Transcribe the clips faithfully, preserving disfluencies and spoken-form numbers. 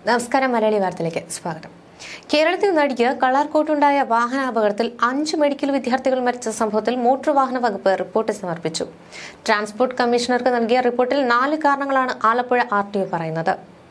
നമസ്കാരം, മലയാളി വാർത്തയിലേക്ക് സ്വാഗതം. കേരളത്തിൽ നടിക്ക് കളർകോട്ടുണ്ടായ വാഹനാപകടത്തിൽ അഞ്ച് മെഡിക്കൽ വിദ്യാർത്ഥികൾ മരിച്ച സംഭവത്തിൽ മോട്ടോർ വാഹന വകുപ്പ് റിപ്പോർട്ട് സമർപ്പിച്ചു. ട്രാൻസ്പോർട്ട് കമ്മീഷണർക്ക് നൽകിയ റിപ്പോർട്ടിൽ നാല് കാരണങ്ങളാണ് ആലപ്പുഴ ആർ ടി ഒ പറയുന്നത്.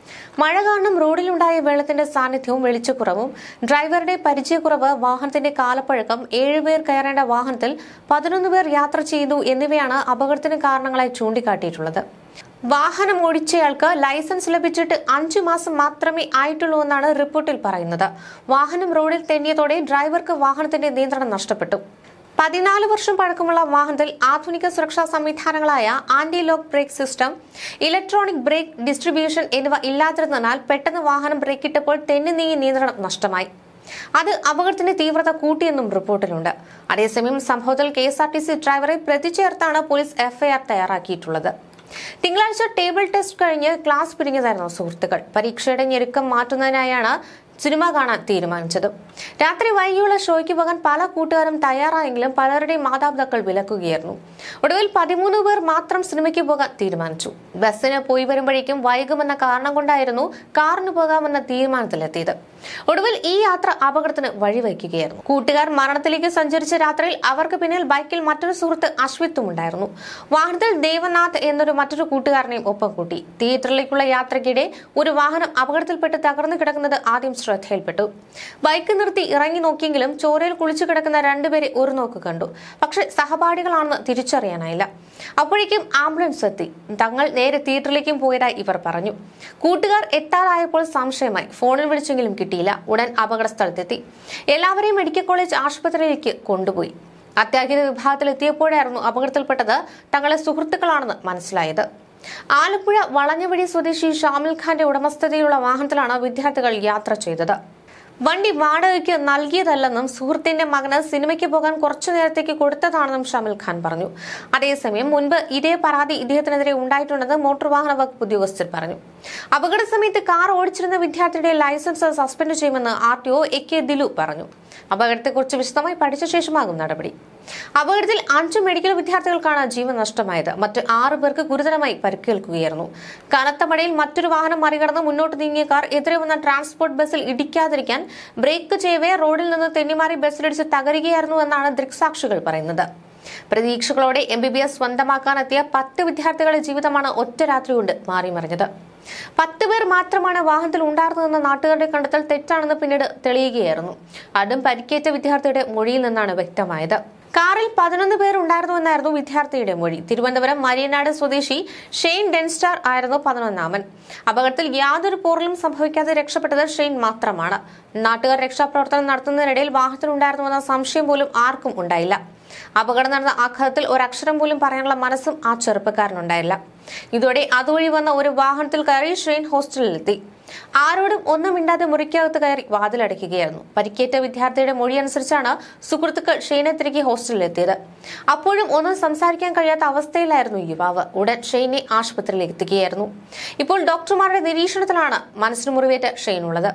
മഴ കാരണം റോഡിലുണ്ടായ വെള്ളത്തിന്റെ സാന്നിധ്യവും വെളിച്ചക്കുറവും, ഡ്രൈവറുടെ പരിചയക്കുറവ്, വാഹനത്തിന്റെ കാലപ്പഴക്കം, ഏഴുപേർ കയറേണ്ട വാഹനത്തിൽ പതിനൊന്ന് പേർ യാത്ര ചെയ്യുന്നു എന്നിവയാണ് അപകടത്തിന് കാരണങ്ങളായി ചൂണ്ടിക്കാട്ടിയിട്ടുള്ളത്. വാഹനം ഓടിച്ചയാൾക്ക് ലൈസൻസ് ലഭിച്ചിട്ട് അഞ്ചു മാസം മാത്രമേ ആയിട്ടുള്ളൂ എന്നാണ് റിപ്പോർട്ടിൽ പറയുന്നത്. വാഹനം റോഡിൽ തെന്നിയതോടെ ഡ്രൈവർക്ക് വാഹനത്തിന്റെ നിയന്ത്രണം നഷ്ടപ്പെട്ടു. പതിനാല് വർഷം പഴക്കമുള്ള വാഹനത്തിൽ ആധുനിക സുരക്ഷാ സംവിധാനങ്ങളായ anti lock brake system, electronic brake distribution എന്നിവ ഇല്ലാതിരുന്നതിനാൽ പെട്ടെന്ന് വാഹനം ബ്രേക്കിട്ടപ്പോൾ തെന്നി നീങ്ങി നിയന്ത്രണം നഷ്ടമായി. അത് അപകടത്തിന്റെ തീവ്രത കൂട്ടിയെന്നും റിപ്പോർട്ടിലുണ്ട്. അതേസമയം സംഭവത്തിൽ K S R T C ഡ്രൈവറെ പ്രതി ചേർത്താണ് പോലീസ് എഫ്ഐആർ തയ്യാറാക്കിയിട്ടുള്ളത്. തിങ്കളാഴ്ച ടേബിൾ ടെസ്റ്റ് കഴിഞ്ഞ് ക്ലാസ് പിരിഞ്ഞതായിരുന്നു സുഹൃത്തുക്കൾ. പരീക്ഷയുടെ ഞെരുക്കം മാറ്റുന്നതിനായാണ് സിനിമ കാണാൻ തീരുമാനിച്ചത്. രാത്രി വൈകിയുള്ള ഷോയ്ക്ക് പോകാൻ പല കൂട്ടുകാരും തയ്യാറായെങ്കിലും പലരുടെയും മാതാപിതാക്കൾ വിലക്കുകയായിരുന്നു. ഒടുവിൽ പതിമൂന്ന് പേർ മാത്രം സിനിമയ്ക്ക് പോകാൻ തീരുമാനിച്ചു. ബസ്സിന് പോയി വരുമ്പോഴേക്കും വൈകുമെന്ന കാരണം കൊണ്ടായിരുന്നു കാറിന് പോകാമെന്ന തീരുമാനത്തിലെത്തിയത്. ഒടുവിൽ ഈ യാത്ര അപകടത്തിന് വഴിവെക്കുകയായിരുന്നു. കൂട്ടുകാർ മരണത്തിലേക്ക് സഞ്ചരിച്ച രാത്രിയിൽ അവർക്ക് പിന്നിൽ ബൈക്കിൽ മറ്റൊരു സുഹൃത്ത് അശ്വിത്തും ഉണ്ടായിരുന്നു. വാഹനത്തിൽ ദേവനാഥ് എന്നൊരു മറ്റൊരു കൂട്ടുകാരനെയും ഒപ്പം കൂട്ടി. തിയേറ്ററിലേക്കുള്ള യാത്രയ്ക്കിടെ ഒരു വാഹനം അപകടത്തിൽപ്പെട്ട് തകർന്നു കിടക്കുന്നത് ആദ്യം ശ്രദ്ധയിൽപ്പെട്ടു. ബൈക്ക് നിർത്തി ഇറങ്ങി നോക്കിയെങ്കിലും ചോരയിൽ കുളിച്ചു കിടക്കുന്ന രണ്ടുപേരെ ഒരു നോക്ക് കണ്ടു. പക്ഷെ സഹപാഠികളാണെന്ന് തിരിച്ചറിയാനായില്ല. അപ്പോഴേക്കും ആംബുലൻസ് എത്തി. തങ്ങൾ നേരെ തിയേറ്ററിലേക്കും പോയതായി ഇവർ പറഞ്ഞു. കൂട്ടുകാർ എത്താറായപ്പോൾ സംശയമായി. ഫോണിൽ വിളിച്ചെങ്കിലും കിട്ടിയില്ല. ഉടൻ അപകട സ്ഥലത്തെത്തി. എല്ലാവരെയും മെഡിക്കൽ കോളേജ് ആശുപത്രിയിലേക്ക് കൊണ്ടുപോയി. അത്യാഹിത വിഭാഗത്തിൽ എത്തിയപ്പോഴായിരുന്നു അപകടത്തിൽപ്പെട്ടത് തങ്ങളെ സുഹൃത്തുക്കളാണെന്ന് മനസ്സിലായത്. ആലപ്പുഴ വളഞ്ഞവഴി സ്വദേശി ഷാമിൽ ഖാന്റെ ഉടമസ്ഥതയിലുള്ള വാഹനത്തിലാണ് വിദ്യാർത്ഥികൾ യാത്ര ചെയ്തത്. വണ്ടി വാടകയ്ക്ക് നൽകിയതല്ലെന്നും സുഹൃത്തിന്റെ മകന് സിനിമയ്ക്ക് പോകാൻ കുറച്ചു നേരത്തേക്ക് കൊടുത്തതാണെന്നും ഷാമിൽ ഖാൻ പറഞ്ഞു. അതേസമയം മുൻപ് ഇതേ പരാതി ഇദ്ദേഹത്തിനെതിരെ ഉണ്ടായിട്ടുണ്ടെന്ന് മോട്ടോർ വാഹന വകുപ്പ് ഉദ്യോഗസ്ഥർ പറഞ്ഞു. അപകട സമയത്ത് കാർ ഓടിച്ചിരുന്ന വിദ്യാർത്ഥിയുടെ ലൈസൻസ് സസ്പെൻഡ് ചെയ്യുമെന്ന് R T O A K Dilu പറഞ്ഞു. അപകടത്തെക്കുറിച്ച് വിശദമായി പഠിച്ച ശേഷമാകും നടപടി. അപകടത്തിൽ അഞ്ചു മെഡിക്കൽ വിദ്യാർത്ഥികൾക്കാണ് ജീവൻ നഷ്ടമായത്. മറ്റ് ആറു പേർക്ക് ഗുരുതരമായി പരിക്കേൽക്കുകയായിരുന്നു. കനത്ത മഴയിൽ മറ്റൊരു വാഹനം മറികടന്ന് മുന്നോട്ട് നീങ്ങിയ കാർ എതിരെ വന്ന ട്രാൻസ്പോർട്ട് ബസ്സിൽ ഇടിക്കാതിരിക്കാൻ ബ്രേക്ക് ചെയ്യവേ റോഡിൽ നിന്ന് തെന്നിമാറി ബസ്സിലിടിച്ച് തകരുകയായിരുന്നു എന്നാണ് ദൃക്സാക്ഷികൾ പറയുന്നത്. പ്രതീക്ഷകളോടെ എം ബി ബി എസ് സ്വന്തമാക്കാനെത്തിയ പത്ത് വിദ്യാർത്ഥികളുടെ ജീവിതമാണ് ഒറ്റ രാത്രി കൊണ്ട് മാറിമറിഞ്ഞത്. പത്ത് പേർ മാത്രമാണ് വാഹനത്തിൽ ഉണ്ടായിരുന്നതെന്ന നാട്ടുകാരുടെ കണ്ടെത്തൽ തെറ്റാണെന്ന് പിന്നീട് തെളിയുകയായിരുന്നു. അതും പരിക്കേറ്റ വിദ്യാർത്ഥിയുടെ മൊഴിയിൽ നിന്നാണ് വ്യക്തമായത്. കാറിൽ പതിനൊന്ന് പേർ ഉണ്ടായിരുന്നുവെന്നായിരുന്നു വിദ്യാർത്ഥിയുടെ മൊഴി. തിരുവനന്തപുരം മരിയനാട് സ്വദേശി ഷെയ്ൻ ഡെൻസ്റ്റാർ ആയിരുന്നു പതിനൊന്നാമൻ. അപകടത്തിൽ യാതൊരു പോറലും സംഭവിക്കാതെ രക്ഷപ്പെട്ടത് ഷെയ്ൻ മാത്രമാണ്. നാട്ടുകാർ രക്ഷാപ്രവർത്തനം നടത്തുന്നതിനിടയിൽ വാഹനത്തിലുണ്ടായിരുന്നുവെന്ന സംശയം പോലും ആർക്കും ഉണ്ടായില്ല. അപകടം നടന്ന ആഘാതത്തിൽ ഒരക്ഷരം പോലും പറയാനുള്ള മനസ്സും ആ ചെറുപ്പക്കാരനുണ്ടായില്ല. ഇതോടെ അതുവഴി വന്ന ഒരു വാഹനത്തിൽ കയറി ഷെയ്ൻ ഹോസ്റ്റലിലെത്തി. ആരോടും ഒന്നും മിണ്ടാതെ മുറിക്കകത്ത് കയറി വാതിലടയ്ക്കുകയായിരുന്നു. പരിക്കേറ്റ വിദ്യാർത്ഥിയുടെ മൊഴി അനുസരിച്ചാണ് സുഹൃത്തുക്കൾ ഷെയ്നെ തിരികെ ഹോസ്റ്റലിലെത്തിയത്. അപ്പോഴും ഒന്നും സംസാരിക്കാൻ കഴിയാത്ത അവസ്ഥയിലായിരുന്നു യുവാവ്. ഉടൻ ഷെയ്നെ ആശുപത്രിയിലേക്ക് എത്തിക്കുകയായിരുന്നു. ഇപ്പോൾ ഡോക്ടർമാരുടെ നിരീക്ഷണത്തിലാണ് മനസ്സിന് മുറിവേറ്റ ഷെയ്ൻ ഉള്ളത്.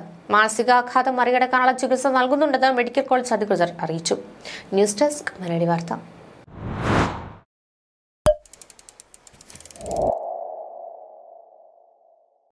മാനസികാഘാതം മറികടക്കാനുള്ള ചികിത്സ നൽകുന്നുണ്ടെന്ന് മെഡിക്കൽ കോളേജ് അധികൃതർ അറിയിച്ചു. ന്യൂസ് ഡെസ്ക് മലയാളി വാർത്ത.